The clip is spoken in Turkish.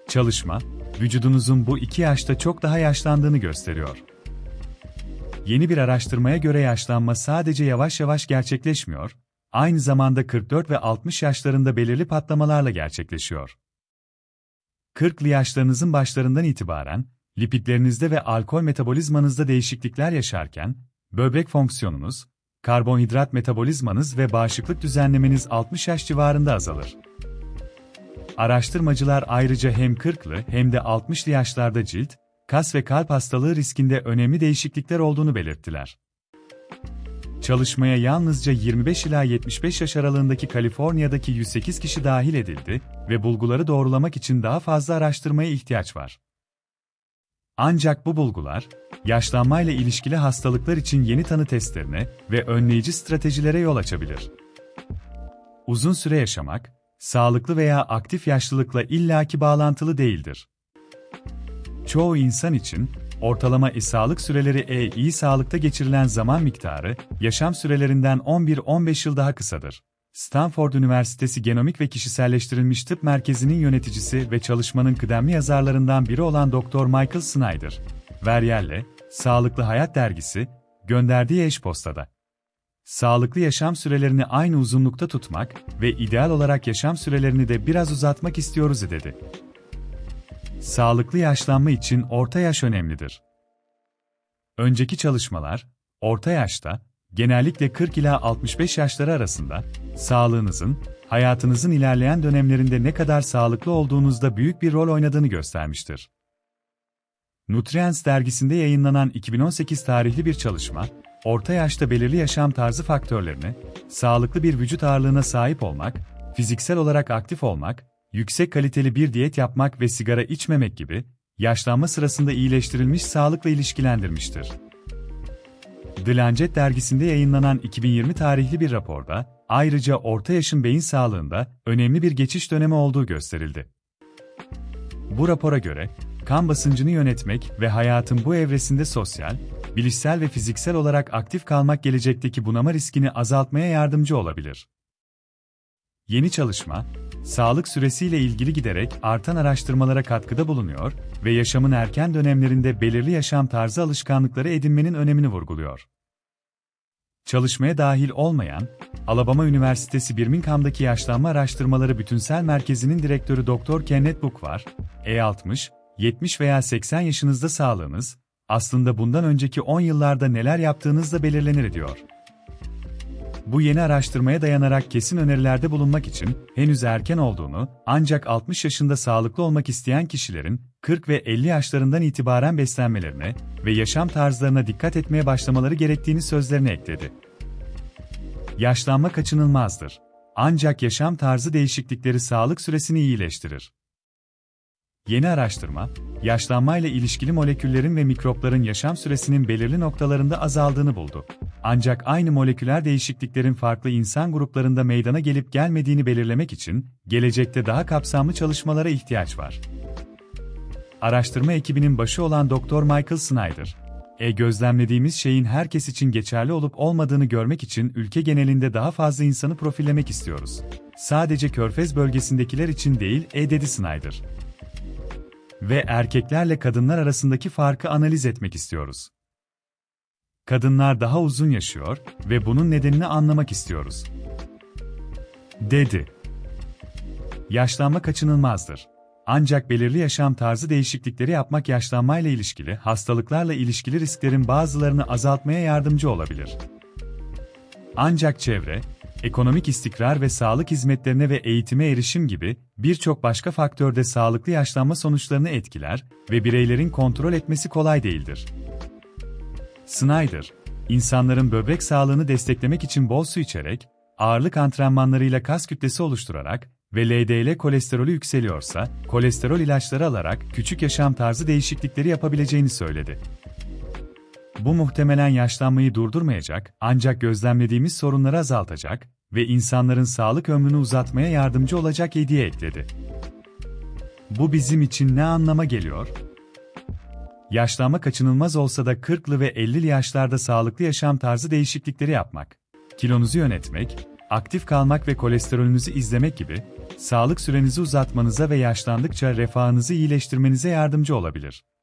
Çalışma, vücudunuzun bu iki yaşta çok daha yaşlandığını gösteriyor. Yeni bir araştırmaya göre yaşlanma sadece yavaş yavaş gerçekleşmiyor, aynı zamanda 44 ve 60 yaşlarında belirli patlamalarla gerçekleşiyor. 40'lı yaşlarınızın başlarından itibaren, lipidlerinizde ve alkol metabolizmanızda değişiklikler yaşarken, böbrek fonksiyonunuz, karbonhidrat metabolizmanız ve bağışıklık düzenlemeniz 60 yaş civarında azalır. Araştırmacılar ayrıca hem 40'lı hem de 60'lı yaşlarda cilt, kas ve kalp hastalığı riskinde önemli değişiklikler olduğunu belirttiler. Çalışmaya yalnızca 25 ila 75 yaş aralığındaki Kaliforniya'daki 108 kişi dahil edildi ve bulguları doğrulamak için daha fazla araştırmaya ihtiyaç var. Ancak bu bulgular, yaşlanmayla ilişkili hastalıklar için yeni tanı testlerine ve önleyici stratejilere yol açabilir. Uzun süre yaşamak, sağlıklı veya aktif yaşlılıkla illaki bağlantılı değildir. Çoğu insan için, ortalama sağlık süreleri iyi sağlıkta geçirilen zaman miktarı, yaşam sürelerinden 11-15 yıl daha kısadır. Stanford Üniversitesi Genomik ve Kişiselleştirilmiş Tıp Merkezi'nin yöneticisi ve çalışmanın kıdemli yazarlarından biri olan Dr. Michael Snyder, Veryel'le, Sağlıklı Hayat Dergisi, gönderdiği eş-postada, sağlıklı yaşam sürelerini aynı uzunlukta tutmak ve ideal olarak yaşam sürelerini de biraz uzatmak istiyoruz dedi. Sağlıklı yaşlanma için orta yaş önemlidir. Önceki çalışmalar, orta yaşta, genellikle 40 ila 65 yaşları arasında, sağlığınızın, hayatınızın ilerleyen dönemlerinde ne kadar sağlıklı olduğunuzda büyük bir rol oynadığını göstermiştir. Nutrients dergisinde yayınlanan 2018 tarihli bir çalışma, orta yaşta belirli yaşam tarzı faktörlerini, sağlıklı bir vücut ağırlığına sahip olmak, fiziksel olarak aktif olmak, yüksek kaliteli bir diyet yapmak ve sigara içmemek gibi, yaşlanma sırasında iyileştirilmiş sağlıkla ilişkilendirmiştir. The Lancet dergisinde yayınlanan 2020 tarihli bir raporda, ayrıca orta yaşın beyin sağlığında önemli bir geçiş dönemi olduğu gösterildi. Bu rapora göre, kan basıncını yönetmek ve hayatın bu evresinde sosyal, bilişsel ve fiziksel olarak aktif kalmak gelecekteki bunama riskini azaltmaya yardımcı olabilir. Yeni çalışma, sağlık süresiyle ilgili giderek artan araştırmalara katkıda bulunuyor ve yaşamın erken dönemlerinde belirli yaşam tarzı alışkanlıkları edinmenin önemini vurguluyor. Çalışmaya dahil olmayan, Alabama Üniversitesi Birmingham'daki Yaşlanma Araştırmaları Bütünsel Merkezi'nin direktörü Dr. Kenneth Book var, 60, 70 veya 80 yaşınızda sağlığınız, aslında bundan önceki 10 yıllarda neler yaptığınızla belirlenir diyor. Bu yeni araştırmaya dayanarak kesin önerilerde bulunmak için henüz erken olduğunu, ancak 60 yaşında sağlıklı olmak isteyen kişilerin 40 ve 50 yaşlarından itibaren beslenmelerine ve yaşam tarzlarına dikkat etmeye başlamaları gerektiğini sözlerine ekledi. Yaşlanma kaçınılmazdır. Ancak yaşam tarzı değişiklikleri sağlık süresini iyileştirir. Yeni araştırma, yaşlanmayla ilişkili moleküllerin ve mikropların yaşam süresinin belirli noktalarında azaldığını buldu. Ancak aynı moleküler değişikliklerin farklı insan gruplarında meydana gelip gelmediğini belirlemek için, gelecekte daha kapsamlı çalışmalara ihtiyaç var. Araştırma ekibinin başı olan Dr. Michael Snyder, gözlemlediğimiz şeyin herkes için geçerli olup olmadığını görmek için ülke genelinde daha fazla insanı profillemek istiyoruz. Sadece Körfez bölgesindekiler için değil, dedi Snyder. Ve erkeklerle kadınlar arasındaki farkı analiz etmek istiyoruz. Kadınlar daha uzun yaşıyor ve bunun nedenini anlamak istiyoruz, dedi. Yaşlanma kaçınılmazdır. Ancak belirli yaşam tarzı değişiklikleri yapmak yaşlanmayla ilişkili, hastalıklarla ilişkili risklerin bazılarını azaltmaya yardımcı olabilir. Ancak çevre, ekonomik istikrar ve sağlık hizmetlerine ve eğitime erişim gibi birçok başka faktör de sağlıklı yaşlanma sonuçlarını etkiler ve bireylerin kontrol etmesi kolay değildir. Snyder, insanların böbrek sağlığını desteklemek için bol su içerek, ağırlık antrenmanlarıyla kas kütlesi oluşturarak ve LDL kolesterolü yükseliyorsa, kolesterol ilaçları alarak küçük yaşam tarzı değişiklikleri yapabileceğini söyledi. Bu muhtemelen yaşlanmayı durdurmayacak, ancak gözlemlediğimiz sorunları azaltacak ve insanların sağlık ömrünü uzatmaya yardımcı olacak diye ekledi. Bu bizim için ne anlama geliyor? Yaşlanma kaçınılmaz olsa da 40'lı ve 50'li yaşlarda sağlıklı yaşam tarzı değişiklikleri yapmak, kilonuzu yönetmek, aktif kalmak ve kolesterolünüzü izlemek gibi sağlık sürenizi uzatmanıza ve yaşlandıkça refahınızı iyileştirmenize yardımcı olabilir.